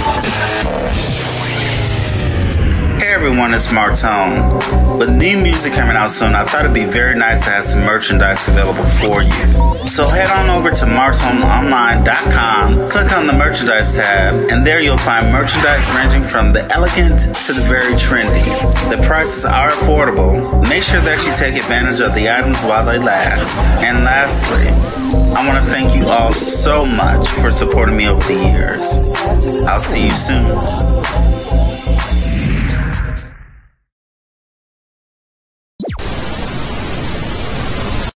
Hey everyone, it's Martone. With new music coming out soon, I thought it'd be very nice to have some merchandise available for you. So head on over to martoneonline.com, click on the merchandise tab, and there you'll find merchandise ranging from the elegant to the very trendy. The prices are affordable. Make sure that you take advantage of the items while they last. And lastly, I want to thank you all so much for supporting me over the years. I'll see you soon.